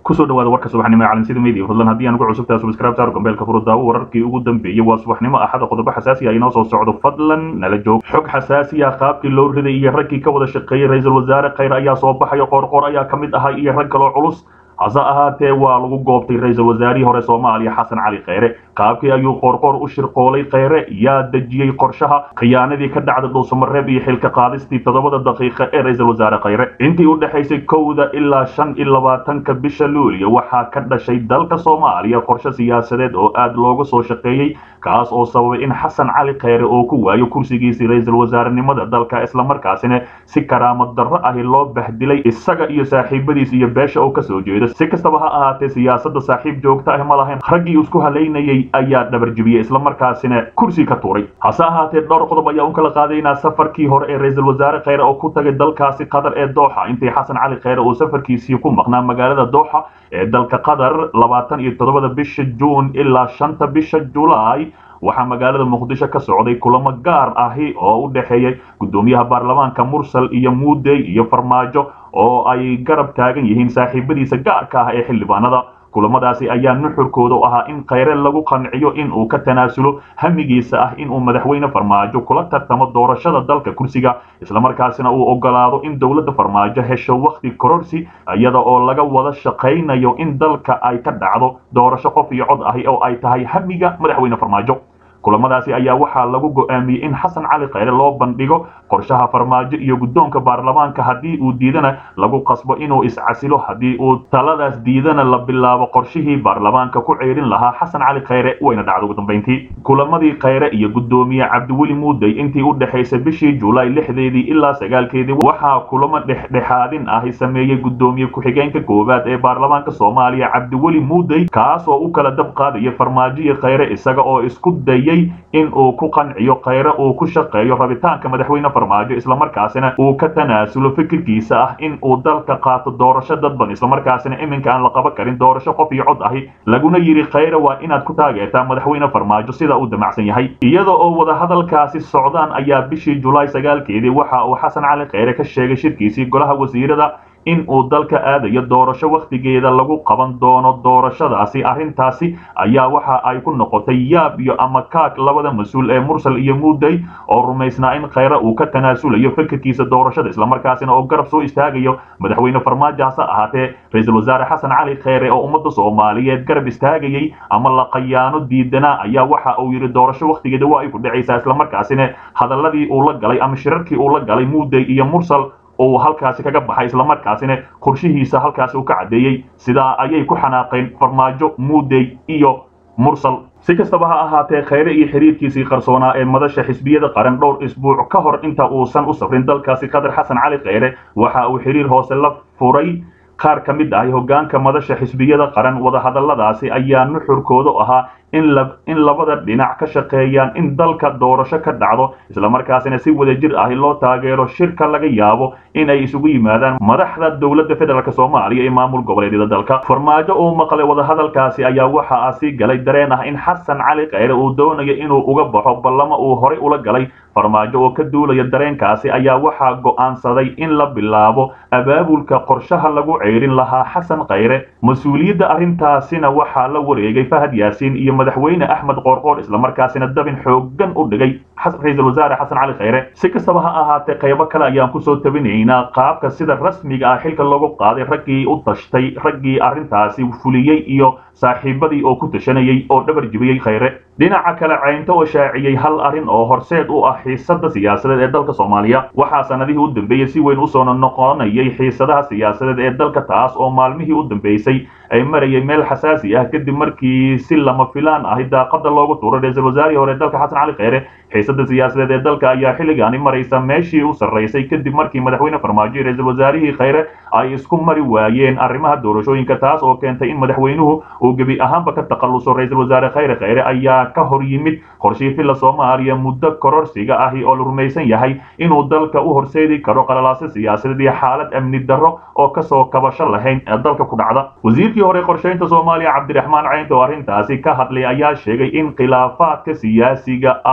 kusoo dhawaada warka subaxnimo ee calansida media fadlan haddii aan ugu cusubtahay subscribe saar gambeelka furudaawo wararkii ugu dambeeyay waa subaxnimo axada qodobo xasaasi ah inoo soo socdo fadlan nala joog xog xasaasi ah qaabkii loo riday iyo raggii ka wada shaqeeyay ra'iisul wasaare khayr ayaa soo baxaya qoorqoor ayaa ka mid ahaa iyo rag kaloo culus hase ahaatee waa lagu goobtay ra'iisul wasaarihii hore Soomaaliya Xasan Cali Khayre qaabkii ayuu qoorqoor u shirqoolay Khayre yaa dajiyay qorshaha khiyaanadii ka dhacday Dhuusamareeb iyo xilka qaadistii 7 daqiiqo ee ra'iisul wasaare Khayre intii u dhaxaysay 1 ilaa 25 bisha Luulyo waxaa ka dhashay dalka Soomaaliya qorshe siyaasadeed oo aad looga soo shaqeeyay kaas oo sababay in Xasan Cali Khayre uu ku waayo kursigiisa ra'iisul wasaarenimada dalka isla markaasina si karaamad darro ah loo bahdilay isaga iyo saaxiibadiisa iyo beesha oo ka soo jeeda si kastaba ha ahaatee siyaasadda saaxiib joogta ah ma lahayn raggii isku haleynayay ayaa dhabar jibiyay isla markaasina kursi ka tuuray hase ahaatee dhowr qodob ayaa u kala qaadaynaa safarkii hore ee ra'iisul wasaare Khayre oo ku tagay dalkaasi Qatar ee Doha intii Xasan Cali Khayre uu safarkiisii ku maqnaa magaalada Doha ee dalka Qatar 27 bisha Juun ilaa 5 bisha Juulaay waxaa magaalada Muqdisho ka socday kulamo gaar ah oo u dhaxeeyay gudoomiyaha baarlamaanka Mursal iyo Muudey iyo Farmaajo oo ay garab taagan yihiin saaxiibadiisa gaarka ah ee xildhibaanada kulamadaasi ayaa nuxurkooda ahaa in Khayre lagu qanciyo in uu ka tanaasulo hamigiisa ah in uu madaxweyne Farmaajo kula tartamo doorashada dalka kursiga isla markaasina uu ogolaado in dawladda Farmaajo hesho waqti kororsi iyada oo laga wada shaqeynayo in dalka ay ka dhacdo doorasho qof iyo cod ah oo ay tahay hamiga madaxweyne Farmaajo kulamadaasi ayaa waxaa lagu go'aamiyay in Xasan Cali Khayre loo bandhigo qorshaha Farmaajo iyo gudoonka baarlamaanka hadii uu diidana lagu qasbo inuu iscasilo hadii uu taladaas diidana la bilaabo qorshihii baarlamaanka ku ceerin lahaa Xasan Cali Khayre wayna dhacdo ugu dambeyntii kulamadii Khayre iyo gudoomiye Cabdiweli Muudey intii u dhaxaysay bishii Juulaay 6deedii ilaa 9keedii waxaa kulamo dhexdhexaadin ah sameeyay gudoomiye ku-xigeenka koowaad ee baarlamaanka Soomaaliya Cabdiweli Muudey kaas oo u kala dab qaadaya Farmaajo iyo Khayre isaga oo isku dayay in uu ku qanciyo Khayre uu ku shaqeeyo rabitaanka madaxweyne Farmaajo isla markaasina uu ka tanaasulo fikirkiisa ah in uu dalka qaato doorasho dadban isla markaasina iminka aan la qaban karin doorasho qof iyo cod ah laguna yiri Khayre waa inaad ku taageertaa madaxweyne Farmaajo sida uu damacsan yahay iyada oo wada hadalkaasi socdaan ayaa bishii Juulaay 9keedii waxa uu Xasan Cali Khayre ka sheegay shirkiisii golaha wasiirada in uu dalka aadayo doorasho waqtigeeda lagu qaban doono doorashadaasi arintaasi ayaa waxa ay ku noqotay yaab iyo ama kaag labada mas'uul ee Mursal iyo Muudey oo rumaysnaa in Khayre uu ka tanaasulayo fikirkiisa doorashada isla markaasina oo garab soo istaagayo madaxweyne Farmaajo hase ahaatee ra'iisul wasaare Xasan Cali Khayre oo ummadda Soomaaliyeed garab istaagayay ama la qayaano diidana ayaa waxa uu yiri doorasho waqtigeeda waa ay ku dhacaysaa isla markaasina hadaladii uu la galay ama shirarkii uu la galay Muudey iyo Mursal oo halkaasi kaga baxay isla markaasina qorshihiisa halkaasi uu ka cadeeyay sida ayay ku xanaaqeen Farmaajo Muudey iyo Mursal si kastaba ha ahaatee Khayre iyo xiriirkiisii qarsoonaa ee madasha xisbiyada qaran dhowr isbuuc ka hor inta uusan u safrin dalkaasi Qatar Xasan Cali Khayre waxa uu xiriir hoose la furay qaar ka mid ah hoggaanka madasha xisbiyada qaran wada hadaladaasi ayaa nuxurkooda ahaa in labada dhinac ka shaqeeyaan in dalka doorasho ka dhacdo isla markaasina si wadajir ah loo taageero shirka laga yaabo in ay isugu yimaadaan madaxda dawladda federaalka Soomaaliya ee maamul goboleedyada dalka Farmaajo oo maqlay wada hadalkaasi ayaa waxa asi galay dareen ah in Xasan Cali Khayre uu doonayo inuu uga baxo ballama uu hore ula galay Farmaajo oo ka duulaya dareenkaasi ayaa waxa go'aansaday in la bilaabo abaabulka qorshaha lagu ceerin lahaa Xasan Khayre mas'uuliyadda arintaasina waxa la wareegay Fahad Yaasiin iyo madaxweyne Axmed Qoorqoor isla markaasina dabin xooggan u dhigay ra'iisul wasaare Xasan Cali Khayre si kastaba ha ahaatee qaybo kale ayaan ku soo tabinaynaa qaabka sida rasmiga ah xilka loogu qaaday raggii u tashtay raggii arintaasi fuliyay iyo saaxiibadii oo ku tashanayay oo dhabar jibiyay Khayre dhinaca kale caynta oo shaaciyay hal arin oo horseed u ah xiisadda siyaasadeed ee dalka Soomaaliya waxa sanadihii u dambeeyay si weyn u soo noqonayay xiisadaha siyaasadeed ee dalka taas oo maalmihii u dambeysay ay marayay meel xasaasi ah kadib markii si lama filaan ah daaqada loogu tuuray ra'iisul wasaarihii hore dalka Xasan Cali Khayre xiisadda siyaasadeed ee dalka ayaa xilligaani maraysa meeshii u sareysay kadib markii madaxweyne Farmaajo iyo ra'iisul wasaarihii Khayre ay isku mari waayeen arrimaha doorashooyinka taas oo keentay in madaxweynuhu uu gabi ahaanba ka taqalluso ra'iisul wasaare Khayre ayaa ka hor yimid qorshihii filla Soomaaliya muddo kororsiga ah oo la rumaysan yahay inuu dalka u horseedi karo qalalaase siyaasadeed iyo xaalad amni darro oo ka soo kabasho lahayn dalka ku dhacda wasiirkii hore qorsheynta Soomaaliya Cabdiraxmaan Caynto oo arintaasi ka hadlay ayaa sheegay in khilaafaadka siyaasiga ah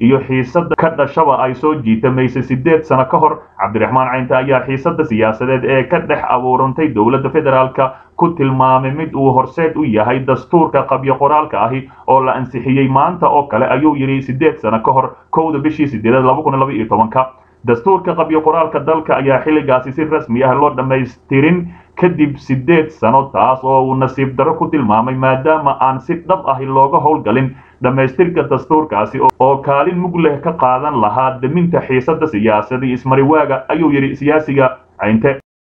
iyo xiisada ka dhashaba ay soo jiitamaysay 8 sano ka hor. Cabdiraxmaan Caynte ayaa xiisada siyaasadeed ee ka dhex abuurantay dowladda federaalka ku tilmaamay mid uu horseed u yahay dastuurka qabyo qoraalka ahi oo la ansixiyay maanta oo kale ayuu yiri 8 sano ka hor 1 bishii 8 2012. dastuurka qabyo qoraalka dalka ayaa xilligaasi si rasmi ah loo dhammaystirin kadib 8 sano, taas oo uu nasiib darro ku tilmaamay maadaama aan si dhab ah looga howlgalin dhammaystirka dastuurkaasi oo kaalin mug leh ka qaadan lahaa daminta xiisada siyaasadii ismariwaaga ayuu yiri siyaasiga Caynte.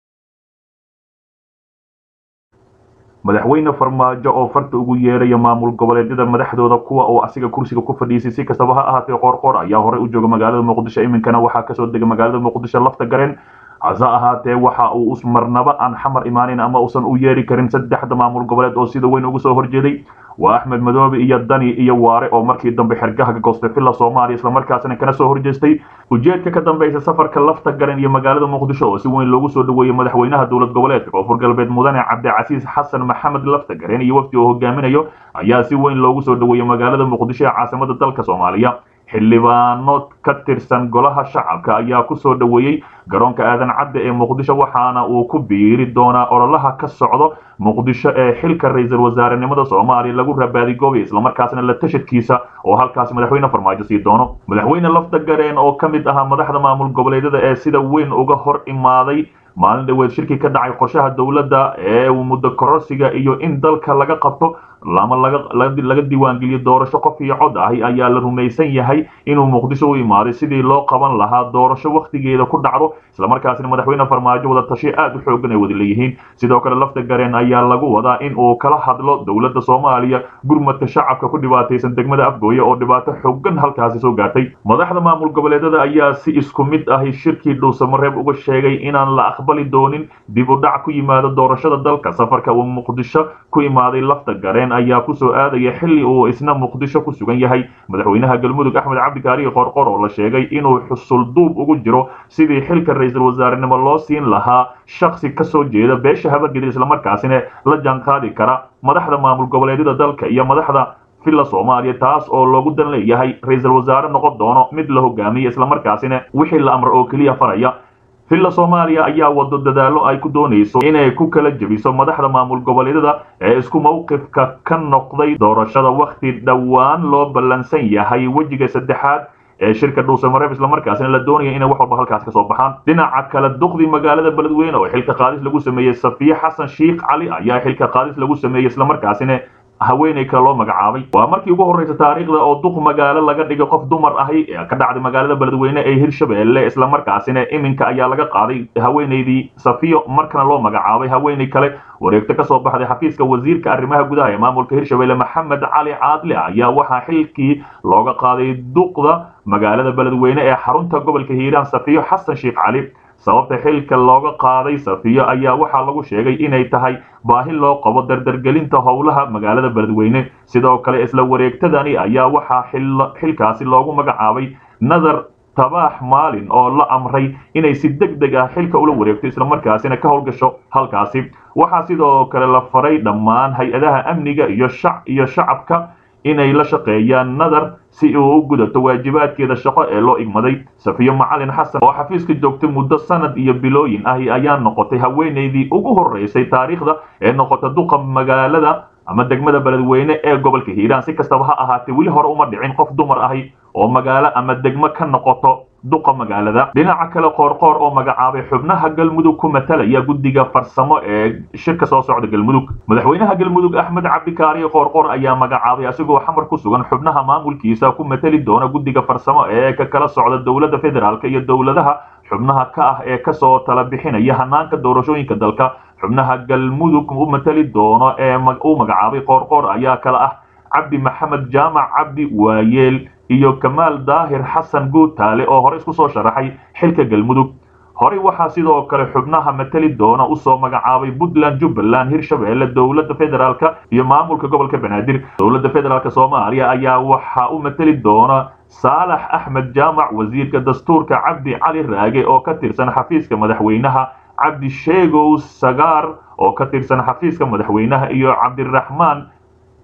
madaxweyne Farmaajo oo farta ugu yeeray maamul goboleedyada madaxdooda kuwa oo asiga kursiga ku fadhiisay si kastaba ha ahaatee Qoorqoor ayaa hore u jooga magaalada Muqdisho, iminkana waxa ka soo degay magaalada Muqdisho lafta gareen hase ahaatee waxa uu usmarnaba aan xamar imaanin ama uusan u yeeri karin saddexda maamul goboleed oo sida weyn ugu soo horjeeday waa Axmed Madoobe iyo Dani iyo Waare oo markii dambe xirgaha ka goostay filla Soomaaliya isla markaasna kana soo horjeestay ujeedka ka dambeeyay safarka lafta garan iyo magaalada Muqdisho oo si weyn loogu soo dhaweeyay madaxweynaha dowlad goboleedka Koonfur Galbeed Mudane Cabdicasiis Xasan Maxamed lafta garan iyo wafdi uu hogaaminayo ayaa si weyn loogu soo dhaweeyay magaalada Muqdisho ee caasimadda dalka Soomaaliya. xildhibaano ka tirsan golaha shacabka ayaa ku soo dhaweeyay garoonka aadan cadde ee Muqdisho waxaana uu ku biiri doonaa ololaha ka socdo Muqdisho ee xilka ra'iisul wasaarenimada Soomaaliya lagu rabaadi goobay isla markaasna la tashadkiisa oo halkaas madaxweyne Farmaajo sii doono. madaxweyne lafta gareen oo kamid ah madaxda maamul goboleedyada ee sida weyn uga hor imaaday maalin dhaweed shirki ka dhacay qorshaha dowladda ee muddo kororsiga iyo in dalka laga qabto lama laga diiwaangeliyo doorasho qof iyo cod ah ayaa la rumaysan yahay inuu Muqdisho u imaaday sidii loo qaban lahaa doorasho waqtigeeda ku dhacdo isla markaasna madaxweyne Farmaajo wada tashi aad u xoogan ay wada leeyihiin. sidoo kale lafta gareen ayaa lagu wadaa in uu kala hadlo dowladda Soomaaliya gurmadka shacabka ku dhibaataysan degmada Afgooye oo dhibaato xoogan halkaas soo gaartay. madaxda maamul goboleedyada ayaa si isku mid ah shirkii Dhuusamareeb uga sheegay inaan la aqbali doonin dib u dhac ku yimaado doorashada dalka. safarka uu Muqdisho ku imaaday lafta gareen ayaa ku soo aadaya xilli uu isna Muqdisho ku sugan yahay madaxweynaha Galmudug Axmed Cabdi Kaariye Qoorqoor oo la sheegay inuu xusul duub ugu jiro sidii xilka ra'iisul wasaarenimo loo siin lahaa shakhsi ka soo jeeda beesha Habargedid isla markaasina la jaanqaadi kara madaxda maamul goboleedyada dalka iyo madaxda filla Soomaaliya, taas oo loogu dan leeyahay ra'iisul wasaare noqon doono mid la hogaamiyo isla markaasina wixii la amro oo kaliya faraya. filla Soomaaliya ayaa wado dadaalo ay ku doonayso inay ku kala jabiso madaxda maamul goboleedyada ee isku mowqifka ka noqday doorashada waqti dhawaan loo ballansan yahay wajiga saddexaad ee shirka Dhuusamareeb isla markaasina la doonaya inay wax walba halkaas ka soo baxaan. dhinaca kale duqdi magaalada Beledweyne oo xilka qaadis lagu sameeyay Safiya Xasan Sheikh Cali ayaa xilka qaadis lagu sameeyay isla markaasina haweeney kale loo magacaabay. waa markii ugu horeysay taariikhda oo duq magaalo laga dhigay qof dumar ahi ee ka dhacday magaalada Beledweyne ee Hirshabeelle isla markaasina iminka ayaa laga qaaday haweeneydii Safiyo markana loo magacaabay haweeney kale. wareegto ka soo baxday xafiiska wasiirka arrimaha gudaha ee maamulka Hirshabeelle Maxamed Cali Caadle ayaa waxaa xilkii looga qaaday duqda magaalada Beledweyne ee xarunta gobolka Hiiraan Safiyo Xasan Sheikh Cali. sababta xilka looga qaaday Safiyo ayaa waxaa lagu sheegay inay tahay baahi loo qabo dardargelinta howlaha magaalada Beledweyne. sidoo kale isla wareegtadani ayaa waxaa xilkaasi loogu magacaabay Nadar Tabax Maalin oo la amray inay si degdeg ah xilka ula wareegto isla markaasina ka howlgasho halkaasi. waxaa sidoo kale la faray dhammaan hay-adaha amniga iyo shacabka inay la shaqeeyaan Nadar si uu u gudato waajibaadkeeda shaqo ee loo igmaday. Safiyo Macalin Xasan oo xafiiska joogtay muddo sanad iyo bilooyin ah ayaa noqotay haweeneydii ugu horeysay taariikhda ee noqota duqa magaalada ama degmada Beledweyne ee gobolka Hiiraan. si kastaba ha ahaatee weli hore uma dhicin qof dumar ahi oo magaalo ama degmo ka noqoto duqa magaalada. dhinaca kale Qoorqoor oo magacaabay xubnaha Galmudug ku matalaya guddiga farsamo ee shirka soo socda Galmudug. madaxweynaha Galmudug Axmed Cabdi Kaariye Qoorqoor ayaa magacaabay asigoo xamar ku sugan xubnaha maamulkiisa ku matali doona guddiga farsamo ee ka kala socda dowladda federaalka iyo dowladaha xubnaha ka ah ee kasoo tala bixinaya hanaanka doorashooyinka dalka. xubnaha Galmudug u matali doono ee uu magacaabay Qoorqoor ayaa kala ah Cabdi Maxamed Jaamac Cabdi Waayeel iyo Kamaal Daahir Xasan Guutaale oo hore isku soo sharaxay xilka Galmudug. hore waxaa sidoo kale xubnaha matali doona u soo magacaabay Puntland, Jubbaland, Hirshabeelle, dowladda federaalka iyo maamulka gobolka Banaadir. dowladda federaalka Soomaaliya ayaa waxa u matali doona Saalax Axmed Jaamac, wasiirka dastuurka Cabdi Cali Raage oo ka tirsan xafiiska madaxweynaha, Cabdi Sheegow Sagaar oo ka tirsan xafiiska madaxweynaha iyo Cabdiraxmaan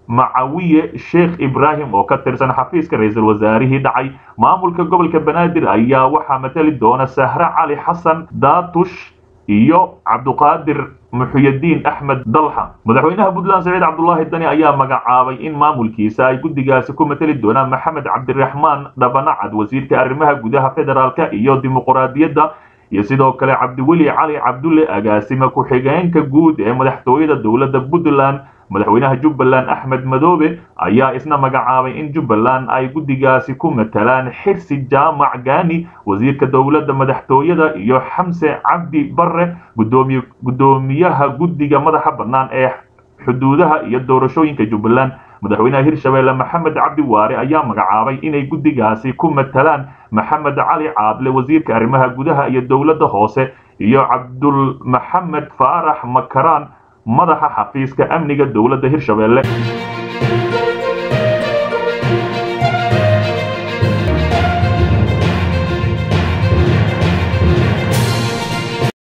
macawiye sheekh ibraahim oo ka tirsan xafiiska ra-iisul wasaarihii dhacay maamulka gobolka banaadir ayaa waxaa matali doona sahre cali xasan daatush iyo cabduqaadir muxuyadiin axmed dalxa madaxweynaha puntland saciid cabdulaahi dani ayaa magacaabay in maamulkiisa ay guddigaasi ku matali doonaan maxamed cabdiraxmaan dhabanacad wasiirka arrimaha gudaha federaalka iyo dimuqraadiyadda iyo sidoo kale cabdiweli cali cabdulle agaasime ku-xigeenka guud ee madaxtooyada dowladda puntland madaxweynaha jubbaland axmed madoobe ayaa isna magacaabay in jubbaland ay guddigaasi ku matalaan xirsi jaamac gaani wasiirka dowladda madaxtooyada iyo xamse cabdi barre guddoomiyaha guddiga madaxa bannaan ee xuduudaha iyo doorashooyinka jubbaland madaxweynaha hirshabeelle maxamed cabdi waare ayaa magacaabay inay guddigaasi ku matalaan maxamed cali caadle wasiirka arrimaha gudaha iyo dowladda hoose iyo cabdul maxamed faarax makaraan madaxa xafiiska amniga dowladda hirshabeelle